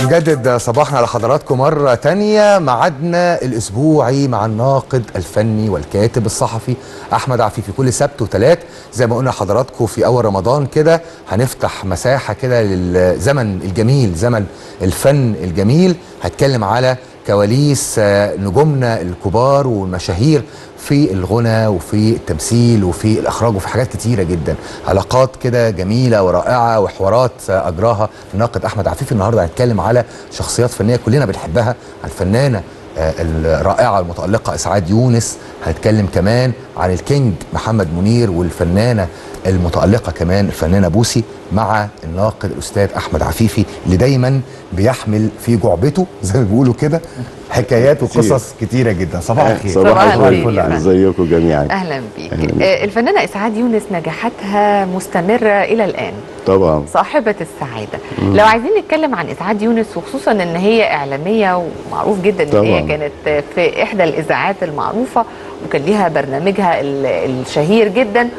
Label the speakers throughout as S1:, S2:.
S1: بنجدد صباحنا لحضراتكم مرة تانية. معادنا الأسبوعي مع الناقد الفني والكاتب الصحفي أحمد عفيفي كل سبت وثلاث. زي ما قلنا لحضراتكم في أول رمضان كده هنفتح مساحة كده للزمن الجميل، زمن الفن الجميل. هتكلم على كواليس نجومنا الكبار والمشاهير في الغنى وفي التمثيل وفي الإخراج وفي حاجات كتيرة جدا، علاقات كده جميلة ورائعة وحوارات أجراها الناقد أحمد عفيفي. النهاردة هنتكلم على شخصيات فنية كلنا بنحبها، الفنانة الرائعة المتألقة إسعاد يونس، هنتكلم كمان عن الكينج محمد منير والفنانة المتألقة كمان الفنانة بوسي، مع الناقد الأستاذ أحمد عفيفي اللي دايما بيحمل في جعبته زي ما بيقولوا كده حكايات وقصص كتيرة جدا. صباح الخير.
S2: صباح الفل.
S3: ازيكم جميعا.
S2: اهلا بيك. الفنانه اسعاد يونس نجاحاتها مستمره الى الان
S3: طبعا،
S2: صاحبه السعاده. لو عايزين نتكلم عن اسعاد يونس، وخصوصا ان هي اعلاميه ومعروف جدا ان هي كانت في احدى الاذاعات المعروفه وكان ليها برنامجها الشهير جدا،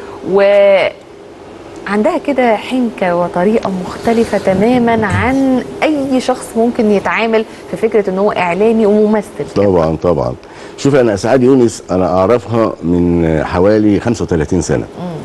S2: وعندها كده حنكه وطريقه مختلفه تماما عن اي شخص ممكن يتعامل في فكره ان ههو اعلامي وممثل.
S3: طبعا طبعا. شوف، انا اسعاد يونس انا اعرفها من حوالي 35 سنه.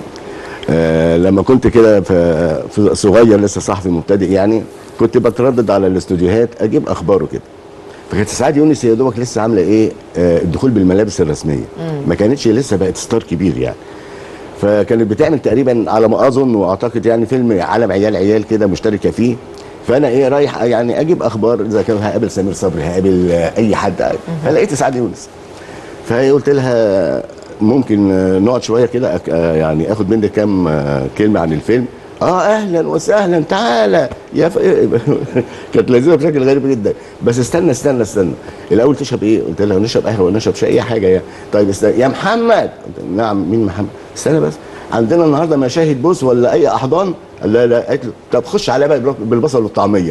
S3: لما كنت كده في صغير لسه صحفي مبتدئ، يعني كنت بتردد على الاستوديوهات اجيب اخباره كده. فكانت اسعاد يونس يا دوبك لسه عامله ايه، الدخول بالملابس الرسميه، ما كانتش لسه بقت ستار كبير يعني. فكانت بتعمل تقريبا على ما اظن واعتقد يعني فيلم عالم عيال عيال كده مشتركه فيه. فانا ايه رايح يعني اجيب اخبار اذا كان هقابل سمير صبري، هقابل اي حد، فلقيت اسعاد يونس. فقلت لها ممكن نقعد شويه كده يعني اخد منك كام كلمه عن الفيلم. اهلا وسهلا، تعالى يا كانت لذيذه بشكل غريب جدا. بس استنى الاول تشرب ايه؟ قلت لها نشرب قهوه ولا نشرب شاي، اي حاجه يعني. طيب استنى يا محمد. نعم، مين محمد؟ استنى بس، عندنا النهارده مشاهد بوس ولا اي احضان؟ لا. قالت له طب خش عليا بقى بالبصل والطعميه.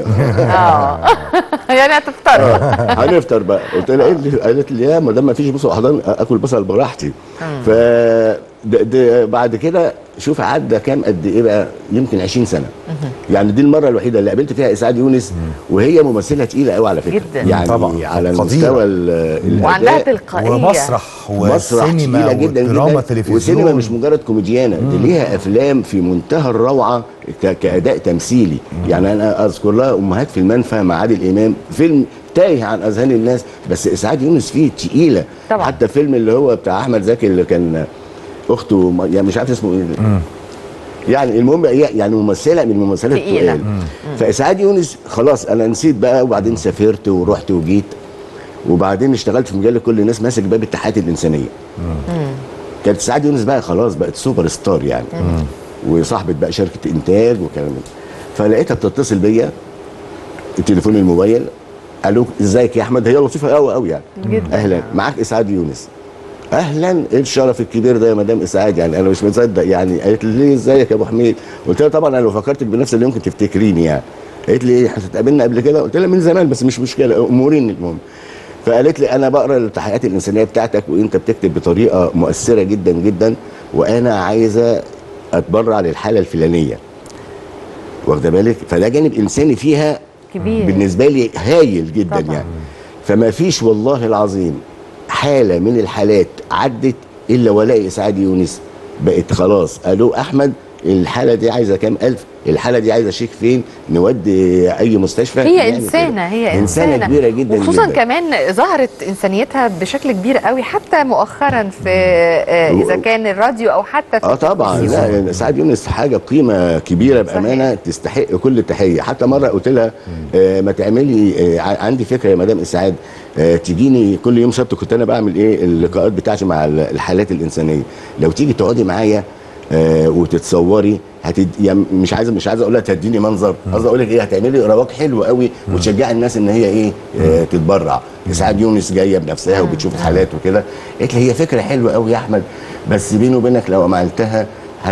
S2: يعني هتفطر؟
S3: هنفطر بقى. قلت لها قالت لي يا ما دام ما فيش بصل واحضان اكل بصل براحتي. ف بعد كده شوف عدى كام قد ايه بقى، يمكن 20 سنه. يعني دي المره الوحيده اللي قابلت فيها اسعاد يونس، وهي ممثله تقيله قوي على فكره
S2: جدا.
S3: يعني
S1: طبعا
S3: على المستوى
S2: وعندها تلقائيه
S1: ومسرح وسينما ودراما تلفزيون
S3: وسينما، مش مجرد كوميديانه، دي ليها افلام في منتهى الروعه كاداء تمثيلي. يعني انا اذكر لها امهات في المنفى مع عادل امام، فيلم تايه عن اذهان الناس، بس اسعاد يونس فيه تقيله. حتى فيلم اللي هو بتاع احمد زكي اللي كان اخته، يعني مش عارف اسمه ايه، يعني المهم يعني ممثله من الممثلات التقال. فاسعاد يونس خلاص انا نسيت بقى، وبعدين سافرت ورحت وجيت، وبعدين اشتغلت في مجله كل الناس ماسك باب التحقيقات الانسانيه. كانت اسعاد يونس بقى خلاص بقت سوبر ستار يعني، وصاحبه بقى شركه انتاج وكلام من. فلقيتها بتتصل بيا التليفون الموبايل، الو ازيك يا احمد؟ هي لطيفه قوي يعني جدا. اهلا، معاك اسعاد يونس. اهلا، ايه الشرف الكبير ده يا مدام اسعاد، يعني انا مش مصدق يعني. قالت لي ليه ازيك يا ابو حميد؟ قلت لها طبعا انا لو فكرتك بنفس اللي يمكن تفتكريني يعني. قالت لي ايه، احنا اتقابلنا قبل كده؟ قلت لها من زمان بس مش مشكله، اموريني المهم. فقالت لي انا بقرا التحقيقات الانسانيه بتاعتك وانت بتكتب بطريقه مؤثره جدا جدا، وانا عايزه اتبرع للحاله الفلانيه، واخده بالك؟ فده جانب انساني فيها كبير بالنسبه لي هايل جدا طبعا. يعني فما فيش والله العظيم حاله من الحالات عدت الا والاقي اسعاد يونس بقت خلاص. الو احمد، الحاله دي عايزه كام الف، الحاله دي عايزه شيك فين، نودي اي مستشفى.
S2: هي يعني انسانه، هي انسانه
S3: كبيره جدا،
S2: وخصوصا جداً. كمان ظهرت انسانيتها بشكل كبير قوي حتى مؤخرا في اذا كان الراديو او حتى في
S3: طبعا. لا اسعاد يونس حاجه قيمه كبيره بامانه، صحيح. تستحق كل التحيه. حتى مره قلت لها ما تعملي عندي فكره يا مدام اسعاد، تجيني كل يوم سبت، كنت انا بعمل ايه اللقاءات بتاعتي مع الحالات الانسانيه، لو تيجي تقعدي معايا وتتصوري يعني مش عايز اقول لها تديني منظر، قصدي اقول لك ايه، هتعملي رواق حلو قوي وتشجعي الناس ان هي ايه تتبرع. اسعاد يونس جايه بنفسها وبتشوف الحالات وكده. قالت لي هي فكره حلوه قوي يا احمد، بس بيني وبينك لو عملتها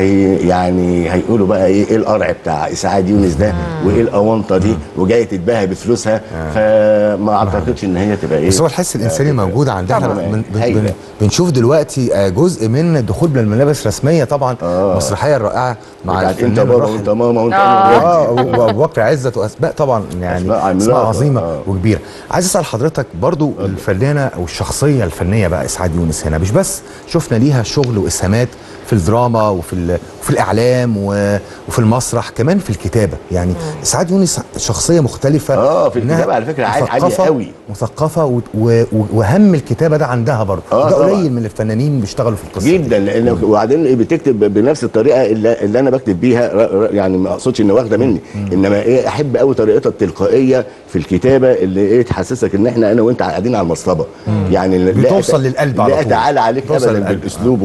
S3: يعني هيقولوا بقى ايه القرع بتاع اسعاد يونس ده، وايه الاونطه دي، وجايه تتباهى بفلوسها. ما اعتقدش ان هي تبقى ايه.
S1: بس هو الحس الانساني موجود عندنا.
S3: طبعاً.
S1: بنشوف دلوقتي جزء من الدخول بالملابس رسميه طبعا. المسرحيه الرائعه مع
S3: انت بابا وانت ماما وانت
S1: وابو بكر عزت واسماء طبعا، يعني اسماء عظيمه وكبيره. عايز اسال حضرتك برضو الفنانه او الشخصيه الفنيه بقى اسعاد يونس هنا، مش بس شفنا ليها شغل واسهامات في الدراما وفي الاعلام وفي المسرح، كمان في الكتابه. يعني اسعاد يونس شخصيه مختلفه
S3: في الكتابه على فكره عاليه قوي،
S1: مثقفه وهم الكتابه ده عندها برضه. ده قليل من الفنانين بيشتغلوا في القصه
S3: جدا دي. لان وبعدين بتكتب بنفس الطريقه اللي انا بكتب بيها، يعني ما اقصدش ان واخده مني، انما ايه احب قوي طريقتها التلقائيه في الكتابه اللي ايه تحسسك ان انا وانت قاعدين على المصطبه. يعني
S1: بتوصل للقلب على طول،
S3: لا تعالى عليك ابدا بالاسلوب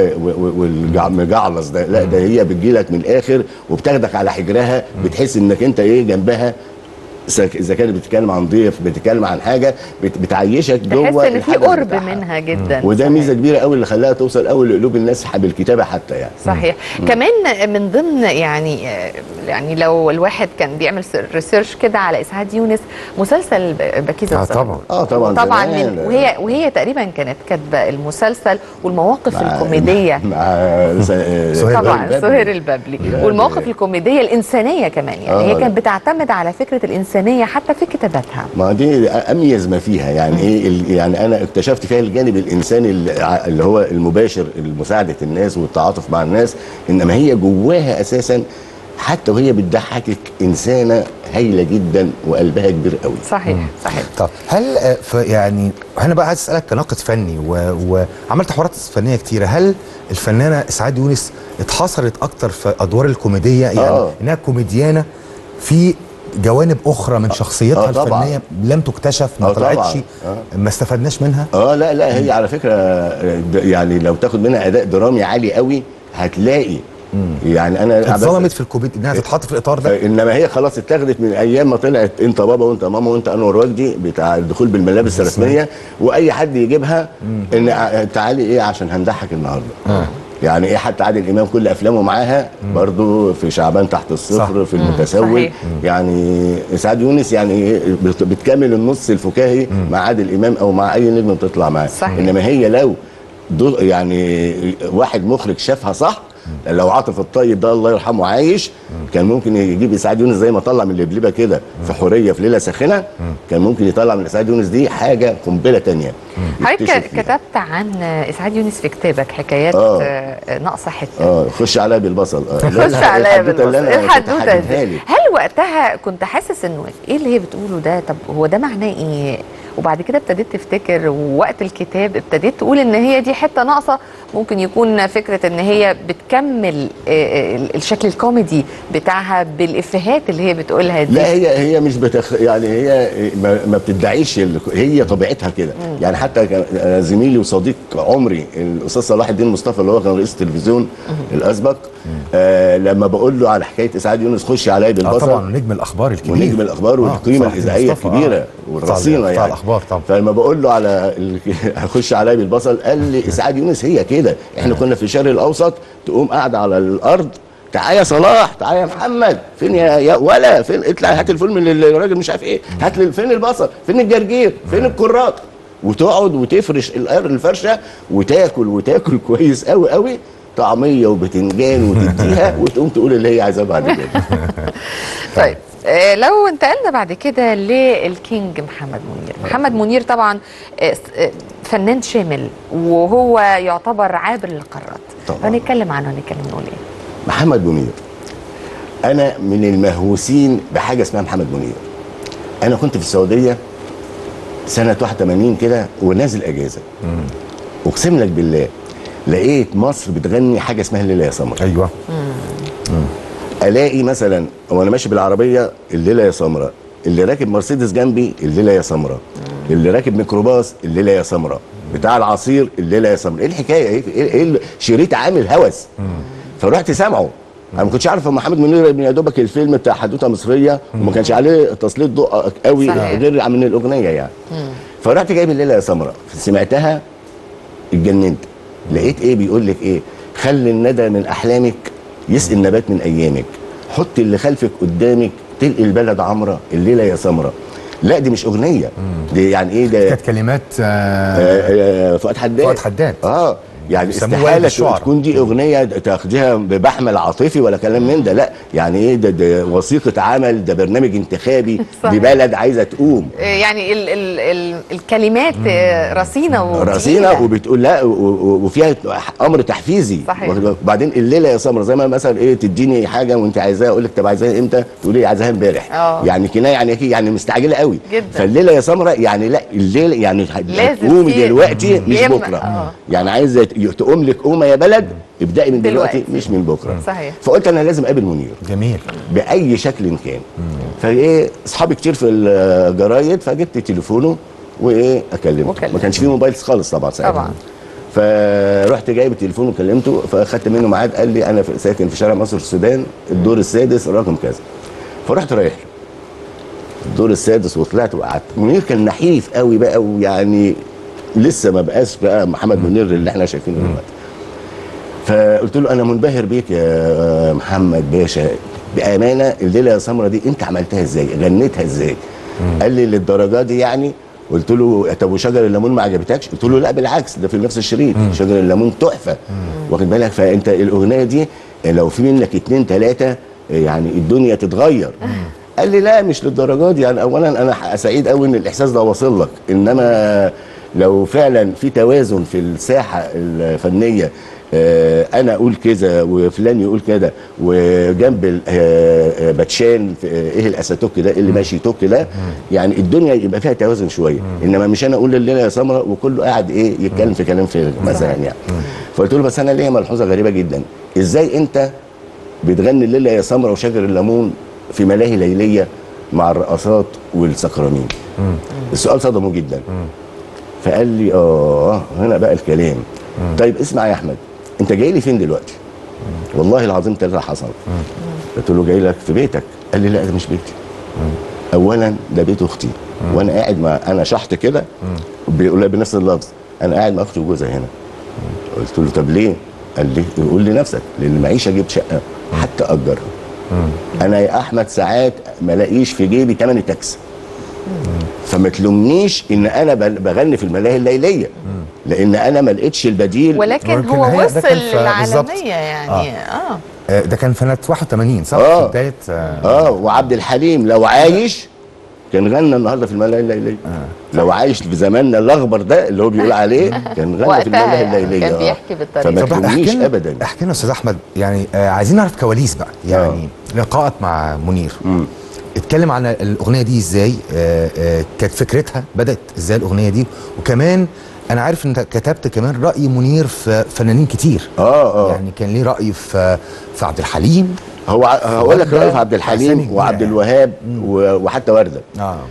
S3: والمجعلص ده، لا ده هي بتجيلك من الاخر وبتاخدك على حجرها، بتحس انك انت ايه جنبها، اذا كانت بتتكلم عن ضيف، بتتكلم عن حاجه بتعيشك جوه،
S2: تحس ان في قرب منها جدا.
S3: وده ميزه كبيره قوي اللي خلاها توصل قوي لقلوب الناس بالكتابه حتى يعني.
S2: صحيح. كمان من ضمن يعني لو الواحد كان بيعمل ريسيرش كده على اسعاد يونس، مسلسل بكيزة طبعا وهي تقريبا كانت كاتبه المسلسل والمواقف الكوميديه طبعا سهير البابلي، والمواقف الكوميديه الانسانيه كمان. يعني هي كانت بتعتمد على فكره الانسانيه حتى في كتاباتها.
S3: ما دي اميز ما فيها يعني ايه، يعني انا اكتشفت فيها الجانب الانساني اللي هو المباشر، مساعده الناس والتعاطف مع الناس، انما هي جواها اساسا حتى وهي بتضحكك انسانه هايله جدا وقلبها كبير قوي.
S2: صحيح.
S1: طب هل يعني انا بقى عايز اسالك كناقد فني وعملت حوارات فنيه كتيره، هل الفنانه اسعاد يونس اتحصرت اكتر في ادوار الكوميديه، يعني انها كوميديانه في جوانب اخرى من شخصيتها الفنيه لم تكتشف، ما طلعتش، ما استفدناش منها؟
S3: لا هي على فكره يعني لو تاخد منها اداء درامي عالي قوي هتلاقي يعني انا
S1: اتظلمت في الكوميديا انها تتحط في الاطار ده،
S3: انما هي خلاص اتاخدت من ايام ما طلعت انت بابا وانت ماما وانت انور وجدي بتاع الدخول بالملابس الرسميه، واي حد يجيبها ان تعالي ايه عشان هنضحك النهارده. يعني ايه، حتى عادل امام كل افلامه معاها برضو، في شعبان تحت الصفر، في المتسول. يعني اسعاد يونس يعني بتكمل النص الفكاهي مع عادل امام او مع اي نجم بتطلع معاه. انما هي لو يعني واحد مخرج شافها صح، لو عاطف الطيب ده الله يرحمه عايش، كان ممكن يجيب اسعاد يونس زي ما طلع من اللبلبه كده في حوريه في ليله ساخنه، كان ممكن يطلع من اسعاد يونس دي حاجه قنبله ثانيه.
S2: حضرتك كتبت عن اسعاد يونس في كتابك حكايات ناقصه حته.
S3: خش عليا بالبصل.
S2: خش عليا بالبصل الحدوته دي. هل وقتها كنت حاسس انه ايه اللي هي بتقوله ده؟ طب هو ده معناه ايه؟ وبعد كده ابتديت تفتكر، ووقت الكتاب ابتديت تقول ان هي دي حته ناقصه، ممكن يكون فكره ان هي بتكمل الشكل الكوميدي بتاعها بالافيهات اللي هي بتقولها دي.
S3: لا هي مش يعني هي ما بتدعيش، هي طبيعتها كده. يعني حتى زميلي وصديق عمري الاستاذ صلاح الدين مصطفى اللي هو كان رئيس التلفزيون الاسبق، لما بقول له على حكايه اسعاد يونس خش عليا بالبصل،
S1: طبعا نجم الاخبار الكبير
S3: ونجم الاخبار والقيمه الاذاعيه الكبيره والرصينه يعني
S1: الاخبار طبعا.
S3: فلما بقول له على هخش عليا بالبصل، قال لي اسعاد يونس هي كده. احنا كنا في الشرق الاوسط، تقوم قاعده على الارض، تعالى يا صلاح، تعالى يا محمد، فين يا ولا فين، اطلع هات الفيلم للراجل مش عارف ايه، هات لي فين البصل، فين الجرجير، فين الكرات، وتقعد وتفرش الفرشه وتاكل كويس قوي قوي، طعميه وبتنجان وتديها وتقوم تقول اللي هي عايزاه بعد كده.
S2: طيب لو انتقلنا بعد كده للكينج محمد منير. محمد منير طبعا فنان شامل، وهو يعتبر عابر للقارات. هنتكلم عنه، نقول ايه؟
S3: محمد منير، انا من المهووسين بحاجه اسمها محمد منير. انا كنت في السعوديه سنه 81 كده ونازل اجازه، اقسم لك بالله لقيت مصر بتغني حاجه اسمها الليله يا سمرة.
S1: ايوه.
S3: الاقي مثلا وانا ماشي بالعربيه الليله يا سمرة، اللي راكب مرسيدس جنبي الليله يا سمرة، اللي راكب ميكروباص الليله يا سمرة، بتاع العصير الليله يا سمرة. ايه الحكايه؟ ايه الشريط عامل هوس. فرحت سامعه. انا ما كنتش عارف محمد منير يا دوبك الفيلم بتاع حدوته مصريه، وما كانش عليه تسليط ضوء قوي غير من الاغنيه يعني. فرحت جايب الليله يا سمرة، سمعتها اتجننت. لقيت ايه بيقول لك ايه؟ خلي الندى من احلامك يسقي النبات من ايامك، حط اللي خلفك قدامك تلقي البلد عمره الليله يا سمرة، لا دي مش اغنيه، دي يعني ايه ده؟
S1: كانت كلمات
S3: فؤاد حداد.
S1: فؤاد حداد.
S3: يعني استحاله تكون دي اغنيه تاخديها بمحمل عاطفي ولا كلام من ده، لا يعني ايه ده وثيقه عمل، ده برنامج انتخابي، دي بلد عايزه تقوم.
S2: يعني الكلمات رصينه
S3: رصينه وبتقول لا وفيها امر تحفيزي.
S2: صحيح.
S3: وبعدين الليله يا سمره زي ما مثلا ايه تديني حاجه وانت عايزاها، اقول لك طب عايزاها امتى؟ تقولي عايزاها امبارح. يعني كنايه يعني مستعجله قوي
S2: جدا.
S3: فالليله يا سمره يعني لا الليله يعني تقومي دلوقتي مش بكره. يعني عايزه تقوم لك قومه يا بلد ابدأي من دلوقتي مش من بكره.
S2: صحيح.
S3: فقلت انا لازم اقابل منير.
S1: جميل.
S3: باي شكل كان. فايه اصحابي كتير في الجرايد فجبت تليفونه وايه اكلمه. ما كانش فيه موبايل خالص طبعا ساعتها.
S2: طبعا.
S3: فرحت جايب التليفون وكلمته، فاخدت منه ميعاد، قال لي انا ساكن في شارع مصر السودان الدور السادس رقم كذا. فرحت رايح الدور السادس وطلعت وقعدت. منير كان نحيف قوي بقى، ويعني لسه ما بقاش بقى محمد منير اللي احنا شايفينه دلوقتي. فقلت له انا منبهر بيك يا محمد باشا، بامانه الليله يا سمره دي انت عملتها ازاي؟ غنيتها ازاي؟ قال لي للدرجه دي يعني؟ قلت له طب وشجر الليمون ما عجبتكش؟ قلت له لا بالعكس ده في نفس الشريط، شجر الليمون تحفه. واخد بالك؟ فانت الاغنيه دي لو في منك 2 3 يعني الدنيا تتغير. قال لي لا مش للدرجه دي، يعني اولا انا سعيد قوي ان الاحساس ده واصل لك، انما لو فعلا في توازن في الساحه الفنيه انا اقول كذا وفلان يقول كده، وجنب باتشان ايه الاساتوك ده اللي ماشي توك ده، يعني الدنيا يبقى فيها توازن شويه. انما مش انا اقول الليله يا سمره وكله قاعد ايه يتكلم في كلام فارغ مثلا يعني. فقلت له بس انا ليا ملحوظه غريبه جدا، ازاي انت بتغني الليله يا سمره وشجر الليمون في ملاهي ليليه مع الرقصات والسكرانين؟ السؤال صدمه جدا. فقال لي هنا بقى الكلام. طيب اسمع يا احمد، انت جاي لي فين دلوقتي؟ والله العظيم 3 حصل. قلت له جاي لك في بيتك. قال لي لا ده مش بيتي. اولا ده بيت اختي، وانا قاعد مع انا شحط كده بيقول بنفس اللفظ، انا قاعد مع اختي وجوزها هنا. قلت له طب ليه؟ قال لي قول لنفسك، لان المعيشه جبت شقه حتى اجرها. انا يا احمد ساعات ما الاقيش في جيبي ثمن التاكسي. فما تلومنيش ان انا بغني في الملاهي الليليه، لان انا ما لقيتش البديل.
S2: ولكن هو وصل للعالميه يعني.
S1: ده كان في سنه 81 صح؟ في بدايه
S3: وعبد الحليم لو عايش كان غنى النهارده في الملاهي الليليه. لو عايش في زماننا الاخضر ده اللي هو بيقول عليه كان غنى في الملاهي الليليه.
S2: كان بيحكي بالطريقه.
S3: فما تلومنيش ابدا.
S1: احكي لنا استاذ احمد، يعني عايزين نعرف كواليس بقى، يعني لقاءك مع منير. اتكلم عن الاغنيه دي ازاي، كانت فكرتها بدات ازاي الاغنيه دي، وكمان انا عارف انت كتبت كمان راي منير في فنانين كتير. يعني كان ليه راي في عبد الحليم.
S3: هقول لك رايي في عبد الحليم وعبد الوهاب وحتى ورده.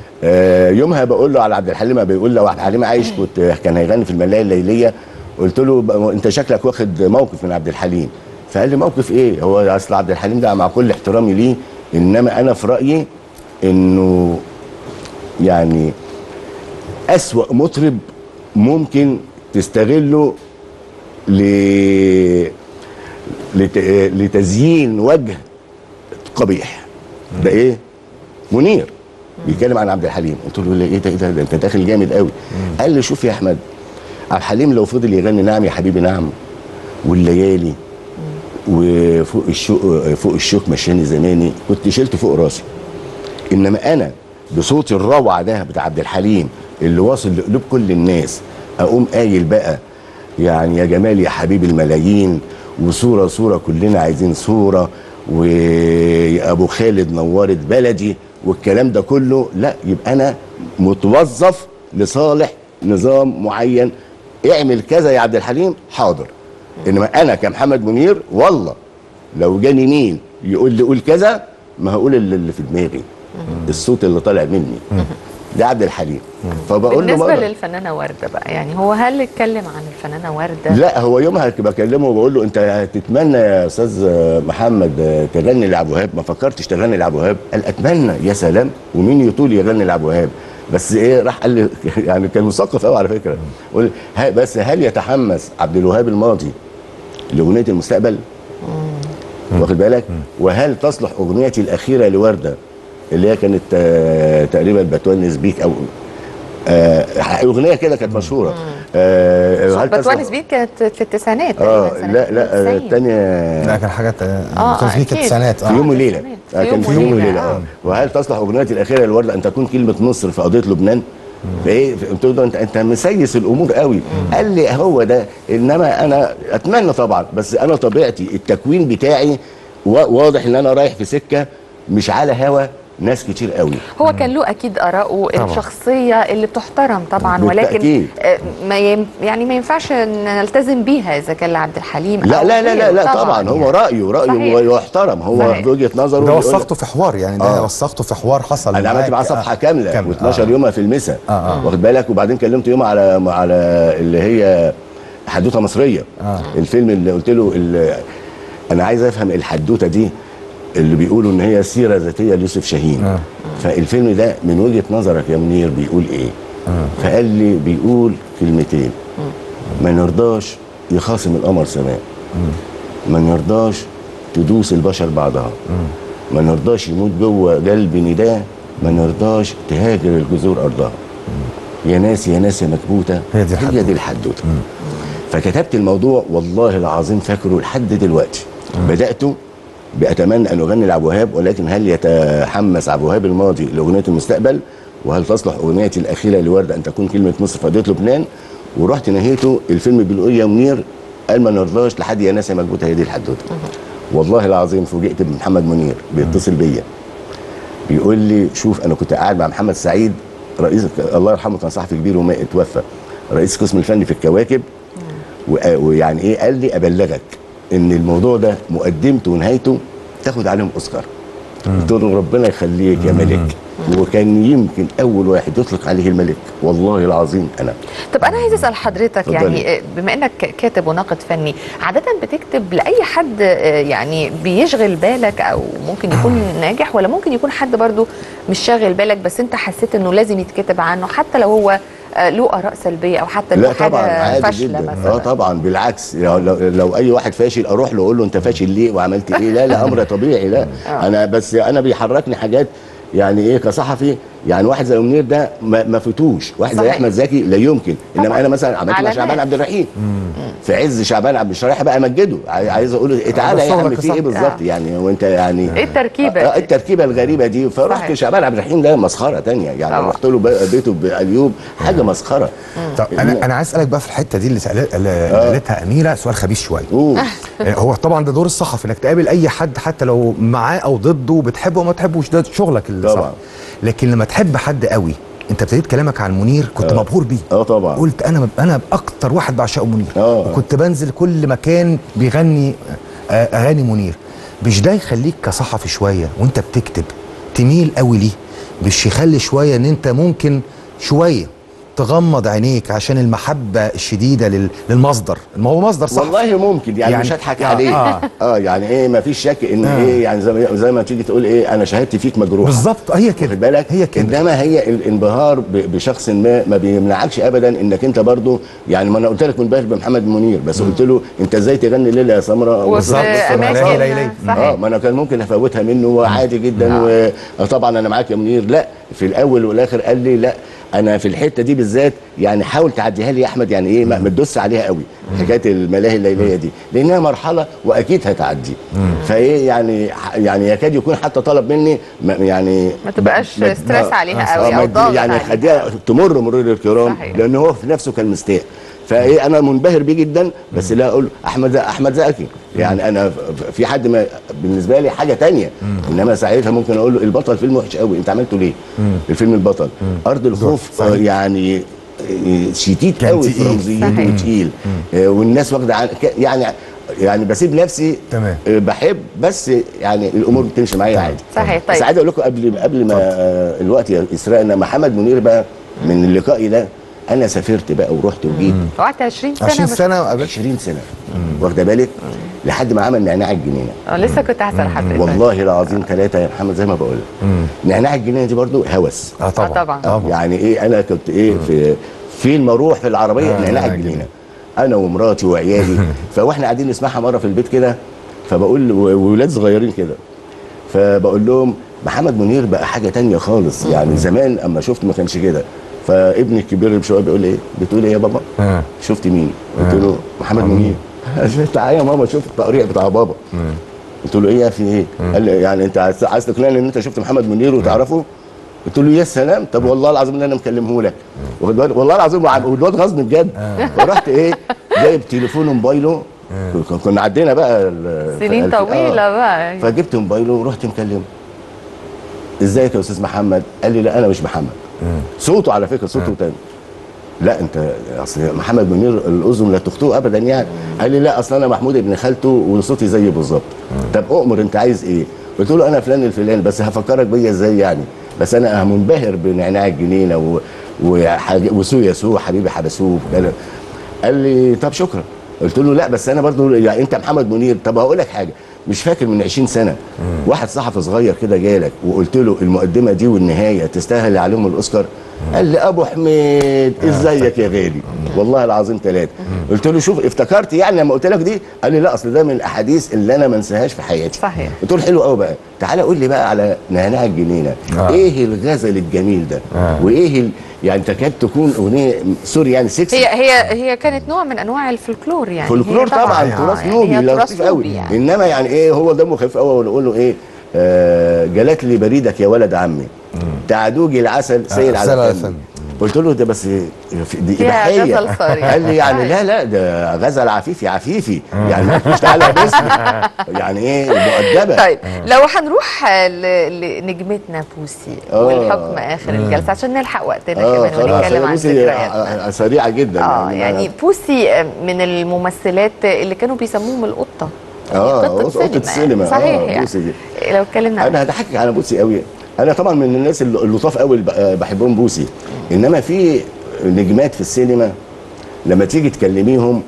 S3: يومها بقول له على عبد الحليم، بيقول لو عبد الحليم عايش كان هيغني في الملاهي الليليه. قلت له انت شكلك واخد موقف من عبد الحليم. فقال لي موقف ايه؟ هو اصل عبد الحليم ده مع كل احترامي ليه، انما انا في رايي انه يعني اسوأ مطرب ممكن تستغله لتزيين وجه قبيح. ده ايه؟ منير بيتكلم عن عبد الحليم. قلت له ايه ده انت داخل جامد قوي. قال لي شوف يا احمد، عبد الحليم لو فضل يغني نعم يا حبيبي نعم والليالي وفوق الشوق مشاني زماني كنت شلت فوق راسي. انما انا بصوت الروعه ده بتاع عبد الحليم اللي واصل لقلوب كل الناس، اقوم قايل بقى يعني يا جمال يا حبيب الملايين، وصوره صوره كلنا عايزين صوره، ويا ابو خالد نورت بلدي، والكلام ده كله. لا يبقى انا متوظف لصالح نظام معين، اعمل كذا يا عبد الحليم حاضر. انما انا كمحمد منير والله لو جاني مين يقول لي قول كذا ما هقول اللي في دماغي، الصوت اللي طالع مني. ده عبد الحليم. فبقول له
S2: بالنسبه للفنانه ورده بقى، يعني هو هل اتكلم عن الفنانه ورده؟
S3: لا هو يومها بكلمه وبقول له انت هتتمنى يا استاذ محمد تغني لعبد الوهاب؟ ما فكرتش تغني لعبد الوهاب؟ قال اتمنى. يا سلام، ومين يطول يغني لعبد الوهاب؟ بس ايه راح قال لي يعني كان مثقف قوي على فكره، قول بس هل يتحمس عبد الوهاب الماضي لاغنيه المستقبل؟ واخد بالك؟ وهل تصلح اغنيتي الاخيره لورده اللي هي كانت تقريبا بتونس بيك او اغنيه كده كانت مشهوره.
S2: بتونس بيك كانت في التسعينات
S3: لا الثانيه
S1: لا كان حاجه بتونس بيك التسعينات
S3: في يوم وليله كان في يوم وليله وهل تصلح اغنيتي الاخيره للورده ان تكون كلمه مصر في قضيه لبنان؟ فايه انت مسيس الامور قوي. قال لي هو ده، انما انا اتمنى طبعا، بس انا طبيعتي التكوين بتاعي واضح ان انا رايح في سكه مش على هوا ناس كتير قوي.
S2: هو كان له اكيد اراءه الشخصيه اللي بتحترم طبعا، ولكن يعني ما ينفعش نلتزم بيها اذا كان لعبد الحليم
S3: لا لا لا لا, لا طبعا يعني. هو رايه يحترم، هو وجهه نظره.
S1: ده وثقته في حوار يعني، ده وثقته في حوار حصل.
S3: انا عملت معاه صفحه كامله و12 يومها في المسا واخد بالك، وبعدين كلمته يوم على اللي هي حدوته مصريه الفيلم اللي قلت له انا عايز افهم الحدوته دي اللي بيقولوا ان هي سيره ذاتيه ليوسف شاهين. فالفيلم ده من وجهه نظرك يا منير بيقول ايه؟ فقال لي بيقول كلمتين: ما نرضاش يخاصم القمر سماء، ما نرضاش تدوس البشر بعضها، ما نرضاش يموت جوه قلب نداه، ما نرضاش تهاجر الجذور ارضها. يا ناس يا ناس يا مكبوته هي دي الحدوته. فكتبت الموضوع والله العظيم فاكره لحد دلوقتي. بداته بأتمنى أن أغني لعبد الوهاب، ولكن هل يتحمس عبد الوهاب الماضي لأغنية المستقبل؟ وهل تصلح أغنيتي الأخيرة لوردة أن تكون كلمة مصر في قضية لبنان؟ ورحت نهيته الفيلم بيقول يا منير قال ما نرضاش لحد يا ناس يا مكبوته هي دي الحدوته. والله العظيم فوجئت بمحمد منير بيتصل بيا بيقول لي شوف أنا كنت قاعد مع محمد سعيد رئيس الله يرحمه كان صحفي كبير وما اتوفى، رئيس القسم الفني في الكواكب، ويعني إيه قال لي أبلغك ان الموضوع ده مقدمته ونهايته تاخد عليهم اوسكار. قلت له ربنا يخليك يا ملك. وكان يمكن اول واحد يطلق عليه الملك والله العظيم انا.
S2: طب انا عايز اسال حضرتك يعني بما انك كاتب وناقد فني، عاده بتكتب لاي حد يعني بيشغل بالك او ممكن يكون ناجح، ولا ممكن يكون حد برضو مش شاغل بالك بس انت حسيت انه لازم يتكتب عنه حتى لو هو له اراء سلبيه او حتى له حاجه فاشله مثلا؟
S3: طبعا بالعكس، لو اي واحد فاشل اروح له اقول له انت فاشل ليه وعملت ايه؟ لا امر طبيعي. لا انا بيحركني حاجات يعني ايه كصحفي، يعني واحد زي منير ده ما فتوش، واحد زي احمد زكي لا يمكن. انما انا مثلا عملت مع شعبان عبد الرحيم في عز شعبان عبد مش رايح بقى امجده، عايز اقول له تعالى يا عم في ايه بالظبط يعني، وانت يعني
S2: ايه التركيبه
S3: التركيبه الغريبه دي. فرحت شعبان عبد الرحيم ده مسخره ثانيه يعني، رحت له بيته بايوب حاجه مسخره.
S1: طب انا عايز اسالك بقى في الحته دي اللي قالتها اميره سؤال خبيث شويه. هو طبعا ده دور الصحفي انك تقابل اي حد حتى لو معاه او ضده، بتحبه او ما تحبوش، ده شغلك الصحفي. لكن لما تحب حد قوي، انت ابتديت كلامك عن منير كنت مبهور بيه.
S3: طبعا
S1: قلت انا اكتر واحد بعشقه منير. وكنت بنزل كل مكان بيغني اغاني منير. مش ده يخليك كصحفي شويه وانت بتكتب تميل قوي ليه؟ مش يخلي شويه ان انت ممكن شويه تغمض عينيك عشان المحبه الشديده للمصدر؟ ما هو مصدر صح
S3: والله ممكن يعني مش هضحك عليه. يعني ايه ما فيش شك ان ايه يعني زي ما تيجي تقول ايه انا شهادتي فيك مجروحه
S1: بالظبط. هي كده
S3: خد بالك،
S1: هي كده.
S3: انما هي الانبهار بشخص ما بيمنعكش ابدا انك انت برضو يعني، ما انا قلت لك منبهر بمحمد منير بس قلت له انت ازاي تغني ليله يا سمراء
S1: بالظبط
S2: ما
S3: انا كان ممكن افوتها منه عادي جدا. وطبعا انا معاك يا منير. لا في الاول والاخر قال لي لا انا في الحته دي بالذات يعني حاول تعديها لي يا احمد، يعني ايه ما تدوس عليها قوي حكايه الملاهي الليليه دي لانها مرحله واكيد هتعدي. فايه يعني يكاد يكون حتى طلب مني يعني
S2: ما تبقاش ستريس عليها قوي او ضاغط
S3: يعني خليها تمر مرور الكرام لان هو في نفسه كان مستاء. فايه انا منبهر بيه جدا بس لا اقول احمد زكي يعني انا في حد ما بالنسبه لي حاجه تانية. انما ساعتها ممكن اقول له البطل فيلم وحش قوي انت عملته ليه؟ الفيلم البطل ارض الخوف يعني شديد قوي في رمزيته وتقيل والناس واخده يعني بسيب نفسي
S1: تمام
S3: بحب بس يعني الامور بتمشي معايا عادي.
S2: صحيح. طيب
S3: بس عايز اقول لكم قبل ما الوقت يسرقنا، محمد منير بقى من اللقاء ده انا سافرت بقى ورحت وجيت.
S2: قعدت 20 سنه
S1: 20 سنه وقابلت
S3: 20 سنه واخده بالك لحد ما عمل نعناع الجنينه.
S2: لسه كنت هسال حضرتك
S3: والله العظيم 3 يا محمد زي ما بقول لك. نعناع الجنينه دي برضو هوس.
S2: طبعا
S3: يعني ايه انا كنت ايه في المروح في العربيه نعناع الجنينه انا ومراتي وعيالي. فواحنا قاعدين نسمعها مره في البيت كده، فبقول وولاد صغيرين كده فبقول لهم محمد منير بقى حاجه تانية خالص. يعني زمان اما شفت ما كانش كده. فابني الكبير بشويه بيقول لي ايه؟ بتقول ايه يا بابا؟ شفت مين؟ قلت له محمد منير. تعالى يا ماما شوف التقريع بتاع بابا. قلت له ايه في ايه؟ قال لي يعني انت عايز تقنعني ان انت شفت محمد منير وتعرفه؟ قلت له يا سلام، طب والله العظيم ان انا مكلمه لك، والله العظيم والواد غصب بجد. فرحت ايه جايب تليفونه موبايله، كنا عدينا بقى
S2: سنين طويله بقى.
S3: فجبت موبايله ورحت مكلمه، ازيك يا استاذ محمد؟ قال لي لا انا مش محمد. صوته على فكره صوته تاني. لا انت اصل محمد منير الاذن لا تخطئه ابدا يعني. قال لي لا اصل انا محمود ابن خالته وصوتي زيه بالظبط. طب اؤمر انت عايز ايه؟ قلت له انا فلان الفلاني، بس هفكرك بيا ازاي يعني؟ بس انا منبهر بنعناع الجنينه وسو يسوع حبيبي حبسوه. قال لي طب شكرا. قلت له لا بس انا برضو يعني انت محمد منير. طب هقول لك حاجه، مش فاكر من 20 سنه واحد صحفي صغير كده جالك وقلت له المقدمه دي والنهايه تستاهل عليهم الاوسكار؟ قال لي ابو حميد ازيك يا غالي، والله العظيم 3. قلت له شوف افتكرت يعني لما قلت لك دي؟ قال لي لا اصل ده من الاحاديث اللي انا ما انساهاش في حياتي.
S2: صحيح.
S3: قلت له حلو قوي بقى، تعالى قول لي بقى على نعناع الجنينه. ايه الغزل الجميل ده؟ وايه يعني تكاد تكون اغنيه سوري يعني سكسي.
S2: هي كانت نوع من انواع الفلكلور يعني.
S3: فلكلور طبعا تراث نوبي لطيف قوي يعني. انما يعني ايه هو دمه خفيف قوي. ونقول له ايه جلت لي بريدك يا ولد عمي، تعدوجي العسل سيل على فمي. قلت له ده بس دي اباحيه. قال لي يعني لا ده غزل عفيفي يعني مش تعالى باسمي يعني ايه مؤدبه.
S2: طيب لو هنروح لنجمتنا بوسي والحكم اخر الجلسه عشان نلحق وقتنا كمان ونتكلم عن ذكرياتنا
S3: سريعه جدا.
S2: يعني بوسي من الممثلات اللي كانوا بيسموهم القطه.
S3: قطه السينما.
S2: صحيح يعني.
S3: بوسي
S2: لو اتكلمنا
S3: انا هضحكك على بوسي قوي. انا طبعا من الناس اللطاف قوي اللي بحبهم بوسي. انما في نجمات في السينما لما تيجي تكلميهم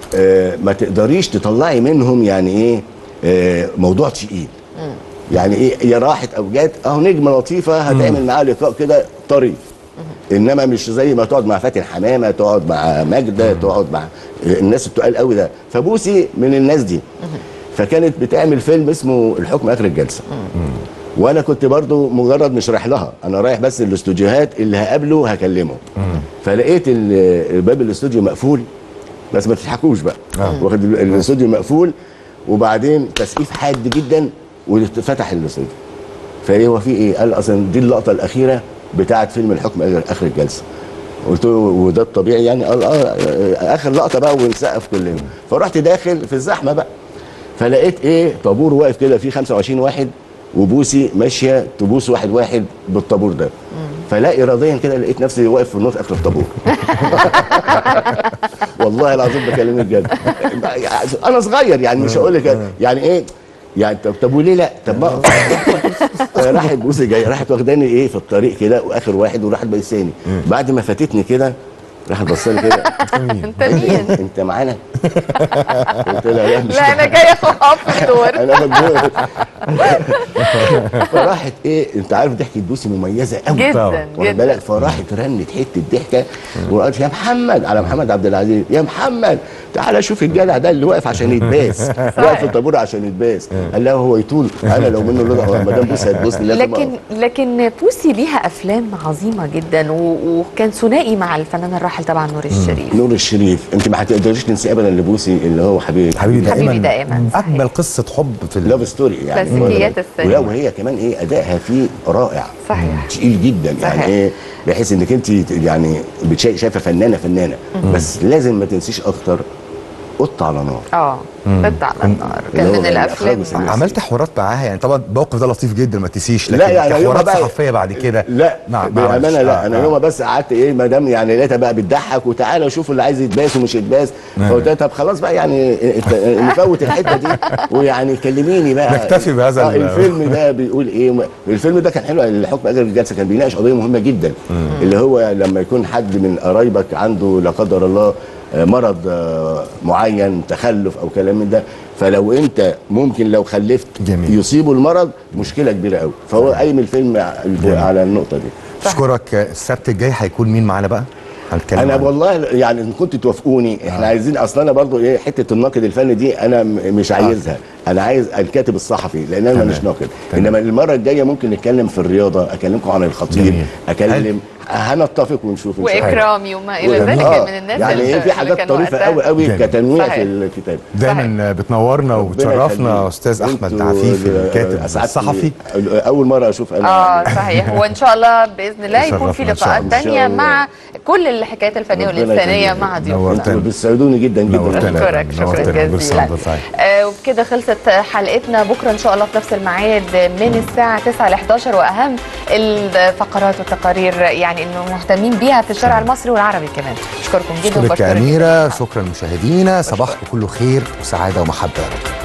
S3: ما تقدريش تطلعي منهم يعني ايه موضوع تقيل. يعني ايه هي راحت او جت اهو نجمه لطيفه هتعمل معاها لقاء كده طريف. انما مش زي ما تقعد مع فاتن حمامه، تقعد مع ماجده، تقعد مع الناس التقال قوي ده. فبوسي من الناس دي. فكانت بتعمل فيلم اسمه الحكم اخر الجلسه. وانا كنت برضو مجرد مش رايح لها، انا رايح بس الاستوديوهات اللي هقابله هكلمه. فلقيت باب الاستوديو مقفول، بس ما تضحكوش بقى. واخد الاستوديو مقفول وبعدين تسقيف حاد جدا وفتح الاستوديو. فايه هو في ايه؟ قال اصلا دي اللقطه الاخيره بتاعه فيلم الحكم اخر الجلسه. قلت له وده الطبيعي يعني؟ قال اخر لقطه بقى ونسقف كلنا. فرحت داخل في الزحمه بقى، فلقيت ايه طابور واقف كده فيه 25 واحد وبوسي ماشيه تبوس واحد بالطابور ده. فلا اراديا كده لقيت نفسي واقف في النص اخر الطابور. والله العظيم بكلمك جد. انا صغير يعني مش هقول لك يعني ايه يعني. طب وليه لا؟ طب ما راحت بوسي جايه راحت واخداني ايه في الطريق كده واخر واحد وراحت بيساني. بعد ما فاتتني كده راحت بصالي كده
S2: انت مين؟
S3: انت معانا؟ قلت لها لا مش
S2: لا انا جايه اقف الدور.
S3: انا اخد دور. فراحت ايه انت عارف ضحكه بوسي مميزه قوي
S2: جدا جدا.
S3: فراحت رنت حته ضحكه وقالت يا محمد على محمد عبد العزيز، يا محمد تعالى شوف الجدع ده اللي واقف عشان يتباس، واقف في الطابور عشان يتباس. قال لها هو يطول انا لو منه مدام بوسي هتبوسني.
S2: لكن بوسي ليها افلام عظيمه جدا وكان ثنائي مع الفنان الراحل طبعا نور الشريف.
S3: نور الشريف انت ما هتقدريش تنسي ابدا لبوسي اللي هو حبيبي
S2: دائما
S1: اجمل قصه حب في
S3: لاف ستوري يعني
S2: كلاسيكيات السينما.
S3: وهي كمان ايه ادائها فيه رائع.
S2: صحيح.
S3: تقيل جدا يعني ايه بحيث انك انت يعني شايفه فنانه بس لازم ما تنسيش اكتر قط على نار.
S2: قط على النار كان من الافلام.
S1: عملت حوارات معاها يعني طبعا الموقف ده لطيف جدا ما تنسيش. لكن
S3: لا يعني
S1: حوارات صحفيه بعد كده
S3: لا بامانه لا. انا يوم بس قعدت ايه ما دام يعني لقيتها بقى بتضحك وتعالى شوف اللي عايز يتباس ومش يتباس. فقلت لها طب خلاص بقى يعني نفوت الحته دي ويعني كلميني بقى
S1: نكتفي بهذا.
S3: الفيلم ده بيقول ايه؟ الفيلم ده كان حلو. الحكم اخر الجلسه كان بيناقش قضيه مهمه جدا اللي هو لما يكون حد من قرايبك عنده لا قدر الله مرض معين تخلف او كلام من ده، فلو انت ممكن لو خلفت يصيبه المرض مشكله كبيره قوي. فهو قايم الفيلم على النقطه دي.
S1: اشكرك. السبت الجاي هيكون مين معانا بقى؟ هنتكلم
S3: انا
S1: عنه.
S3: والله يعني ان كنتوا توافقوني احنا عايزين، اصلا انا برضو ايه حته الناقد الفني دي انا مش عايزها، انا عايز الكاتب الصحفي لان انا مش ناقد. انما المره الجايه ممكن نتكلم في الرياضه، اكلمكم عن الخطيب، اكلم هنتفق ونشوف
S2: واكرامي وما الى ذلك من الناس
S3: يعني ايه في حاجات طريفه قوي قوي كتنويع في الكتاب.
S1: دايما بتنورنا وبتشرفنا استاذ احمد عفيفي الكاتب الصحفي.
S3: اول مره اشوف انا
S2: صحيح. وان شاء الله باذن الله يكون في لقاءات ثانيه مع كل الحكايات الفنيه والانسانيه مع ضيوفنا.
S3: بتسعدوني جدا جدا.
S2: اشكرك شكرا جزيلا. وبكده خلصت حلقتنا. بكره ان شاء الله في نفس الميعاد من الساعه 9 ل 11 واهم الفقرات والتقارير يعني انه مهتمين بيها في الشارع المصري والعربي كمان. اشكركم جدا.
S1: شكرا أميرة، شكرا مشاهدينا، صباحكم كله خير وسعاده ومحبه يا رب.